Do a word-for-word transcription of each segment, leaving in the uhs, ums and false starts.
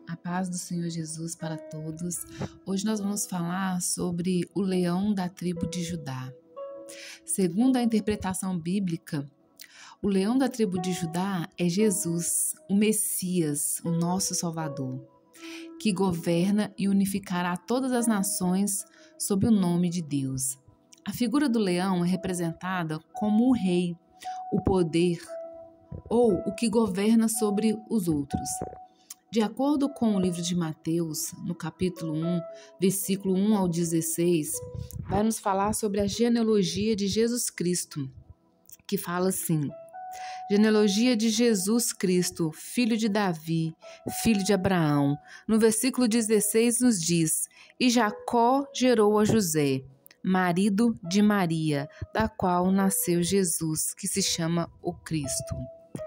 A paz do Senhor Jesus para todos. Hoje nós vamos falar sobre o leão da tribo de Judá. Segundo a interpretação bíblica, o leão da tribo de Judá é Jesus, o Messias, o nosso Salvador, que governa e unificará todas as nações sob o nome de Deus. A figura do leão é representada como o rei, o poder ou o que governa sobre os outros. De acordo com o livro de Mateus, no capítulo um, versículo um ao dezesseis, vai nos falar sobre a genealogia de Jesus Cristo, que fala assim: genealogia de Jesus Cristo, filho de Davi, filho de Abraão. No versículo dezesseis nos diz: e Jacó gerou a José, marido de Maria, da qual nasceu Jesus, que se chama o Cristo.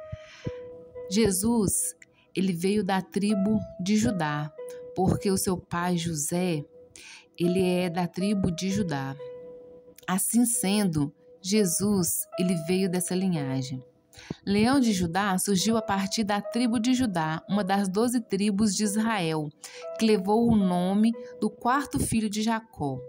Jesus, ele veio da tribo de Judá, porque o seu pai José, ele é da tribo de Judá. Assim sendo, Jesus, ele veio dessa linhagem. Leão de Judá surgiu a partir da tribo de Judá, uma das doze tribos de Israel, que levou o nome do quarto filho de Jacó.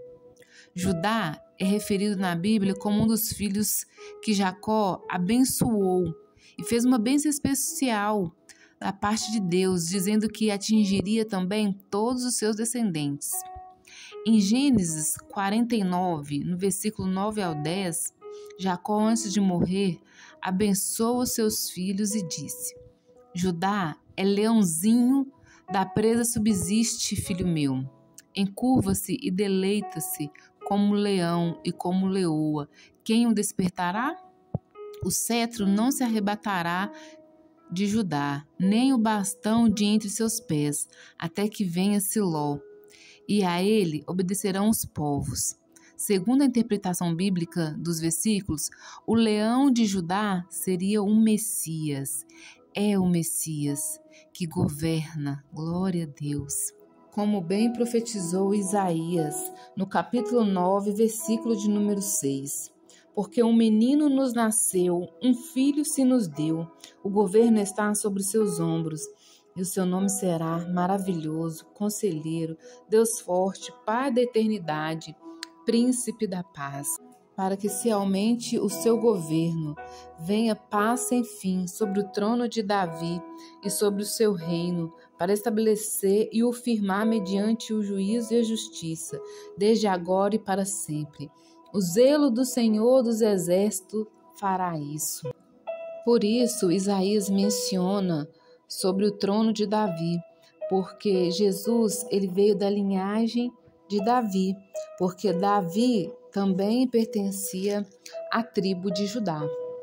Judá é referido na Bíblia como um dos filhos que Jacó abençoou e fez uma bênção especial da parte de Deus, dizendo que atingiria também todos os seus descendentes. Em Gênesis quarenta e nove, no versículo nove ao dez, Jacó, antes de morrer, abençoa os seus filhos e disse: Judá é leãozinho da presa subsiste, filho meu. Encurva-se e deleita-se como leão e como leoa. Quem o despertará? O cetro não se arrebatará de Judá, nem o bastão de entre seus pés, até que venha Siló, e a ele obedecerão os povos. Segundo a interpretação bíblica dos versículos, o leão de Judá seria o Messias. É o Messias que governa. Glória a Deus. Como bem profetizou Isaías, no capítulo nove, versículo de número seis. Porque um menino nos nasceu, um filho se nos deu, o governo está sobre seus ombros, e o seu nome será maravilhoso, conselheiro, Deus forte, Pai da eternidade, príncipe da paz. Para que se aumente o seu governo, venha paz sem fim sobre o trono de Davi e sobre o seu reino, para estabelecer e o firmar mediante o juízo e a justiça, desde agora e para sempre. O zelo do Senhor dos Exércitos fará isso. Por isso, Isaías menciona sobre o trono de Davi, porque Jesus ele veio da linhagem de Davi, porque Davi também pertencia à tribo de Judá.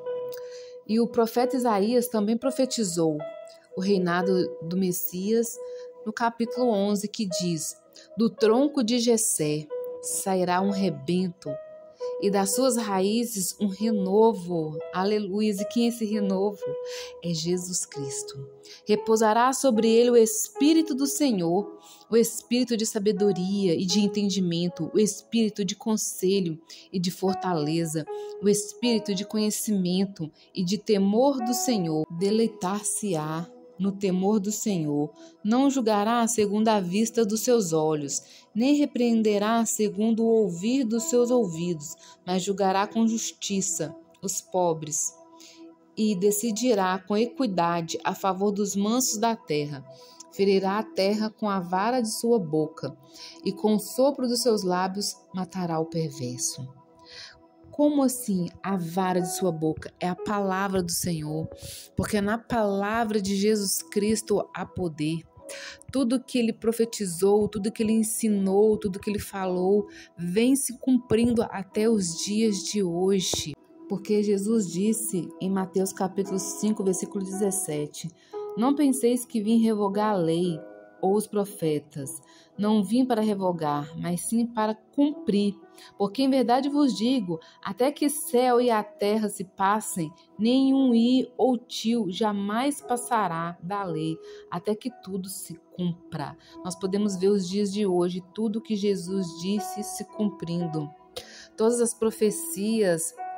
E o profeta Isaías também profetizou o reinado do Messias no capítulo onze, que diz: do tronco de Jessé sairá um rebento, e das suas raízes um renovo. Aleluia! E quem é esse renovo? É Jesus Cristo. Repousará sobre ele o Espírito do Senhor, o Espírito de sabedoria e de entendimento, o Espírito de conselho e de fortaleza, o Espírito de conhecimento e de temor do Senhor. Deleitar-se-á no temor do Senhor, não julgará segundo a vista dos seus olhos, nem repreenderá segundo o ouvir dos seus ouvidos, mas julgará com justiça os pobres e decidirá com equidade a favor dos mansos da terra. Ferirá a terra com a vara de sua boca e com o sopro dos seus lábios matará o perverso. Como assim a vara de sua boca? É a palavra do Senhor, porque na palavra de Jesus Cristo há poder. Tudo que ele profetizou, tudo que ele ensinou, tudo que ele falou, vem se cumprindo até os dias de hoje. Porque Jesus disse em Mateus capítulo cinco, versículo dezessete, não penseis que vim revogar a lei ou os profetas. Não vim para revogar, mas sim para cumprir. Porque em verdade vos digo, até que céu e a terra se passem, nenhum i ou tio jamais passará da lei, até que tudo se cumpra. Nós podemos ver os dias de hoje, tudo que Jesus disse se cumprindo. Todas as profecias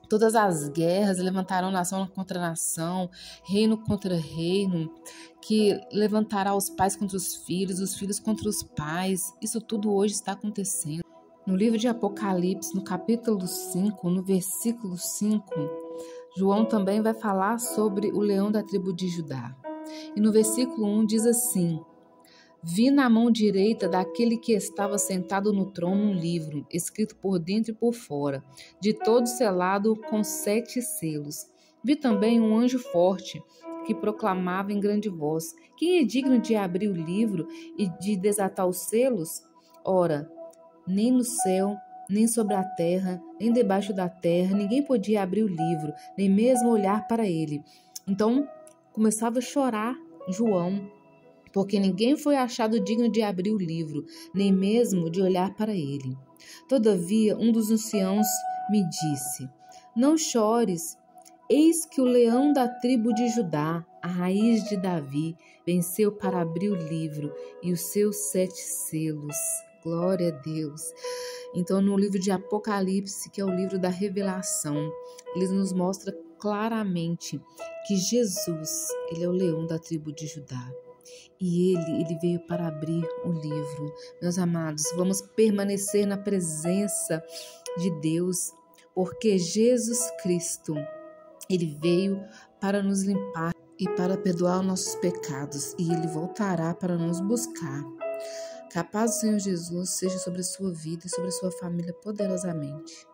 Todas as guerras levantarão nação contra nação, reino contra reino, que levantará os pais contra os filhos, os filhos contra os pais. Isso tudo hoje está acontecendo. No livro de Apocalipse, no capítulo cinco, no versículo cinco, João também vai falar sobre o leão da tribo de Judá. E no versículo um diz assim: vi na mão direita daquele que estava sentado no trono um livro, escrito por dentro e por fora, de todo selado com sete selos. Vi também um anjo forte, que proclamava em grande voz: quem é digno de abrir o livro e de desatar os selos? Ora, nem no céu, nem sobre a terra, nem debaixo da terra, ninguém podia abrir o livro, nem mesmo olhar para ele. Então, começava a chorar João, porque ninguém foi achado digno de abrir o livro, nem mesmo de olhar para ele. Todavia, um dos anciãos me disse: não chores, eis que o leão da tribo de Judá, a raiz de Davi, venceu para abrir o livro e os seus sete selos. Glória a Deus. Então, no livro de Apocalipse, que é o livro da revelação, ele nos mostra claramente que Jesus, ele é o leão da tribo de Judá. E ele, ele veio para abrir o livro. Meus amados, vamos permanecer na presença de Deus, porque Jesus Cristo, ele veio para nos limpar e para perdoar os nossos pecados, e ele voltará para nos buscar. Que a paz do Senhor Jesus seja sobre a sua vida e sobre a sua família poderosamente.